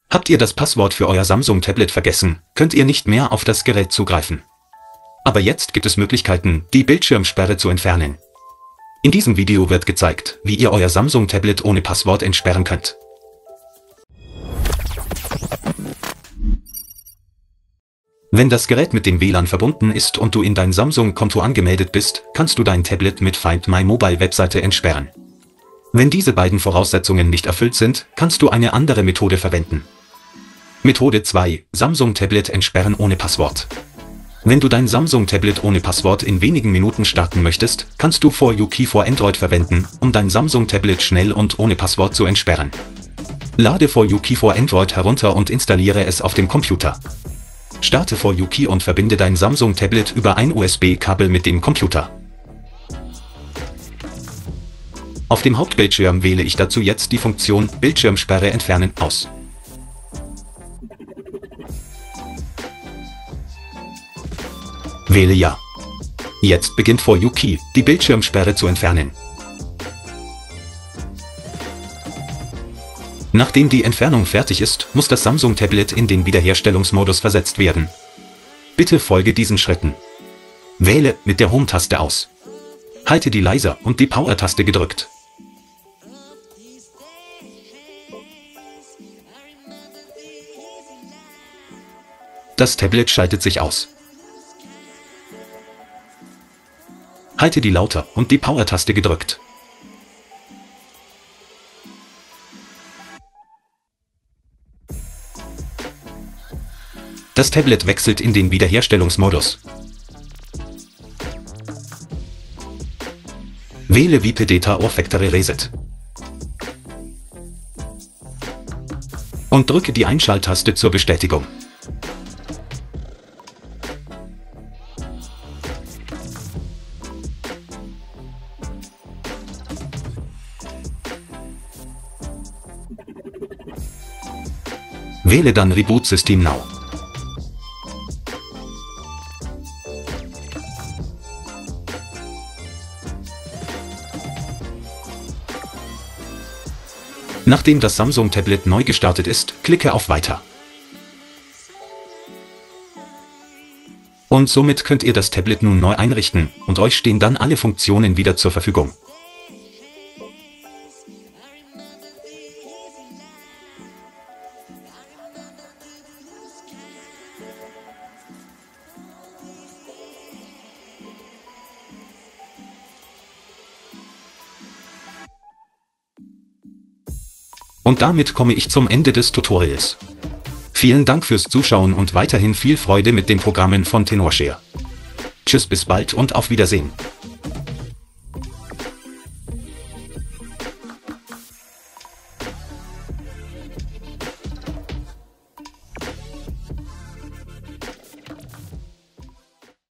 Habt ihr das Passwort für euer Samsung-Tablet vergessen, könnt ihr nicht mehr auf das Gerät zugreifen. Aber jetzt gibt es Möglichkeiten, die Bildschirmsperre zu entfernen. In diesem Video wird gezeigt, wie ihr euer Samsung-Tablet ohne Passwort entsperren könnt. Wenn das Gerät mit dem WLAN verbunden ist und du in dein Samsung-Konto angemeldet bist, kannst du dein Tablet mit Find My Mobile-Webseite entsperren. Wenn diese beiden Voraussetzungen nicht erfüllt sind, kannst du eine andere Methode verwenden. Methode 2: Samsung-Tablet entsperren ohne Passwort. Wenn du dein Samsung-Tablet ohne Passwort in wenigen Minuten starten möchtest, kannst du For You Key for Android verwenden, um dein Samsung-Tablet schnell und ohne Passwort zu entsperren. Lade For You Key for Android herunter und installiere es auf dem Computer. Starte For You Key und verbinde dein Samsung-Tablet über ein USB-Kabel mit dem Computer. Auf dem Hauptbildschirm wähle ich dazu jetzt die Funktion Bildschirmsperre entfernen aus. Wähle Ja. Jetzt beginnt For You Key, die Bildschirmsperre zu entfernen. Nachdem die Entfernung fertig ist, muss das Samsung-Tablet in den Wiederherstellungsmodus versetzt werden. Bitte folge diesen Schritten. Wähle mit der Home-Taste aus. Halte die Laser- und die Power-Taste gedrückt. Das Tablet schaltet sich aus. Halte die Lauter- und die Power-Taste gedrückt. Das Tablet wechselt in den Wiederherstellungsmodus. Wähle Wipe Data or Factory Reset. Und drücke die Einschalttaste zur Bestätigung. Wähle dann Reboot System Now. Nachdem das Samsung-Tablet neu gestartet ist, klicke auf Weiter. Und somit könnt ihr das Tablet nun neu einrichten und euch stehen dann alle Funktionen wieder zur Verfügung. Und damit komme ich zum Ende des Tutorials. Vielen Dank fürs Zuschauen und weiterhin viel Freude mit den Programmen von Tenorshare. Tschüss, bis bald und auf Wiedersehen.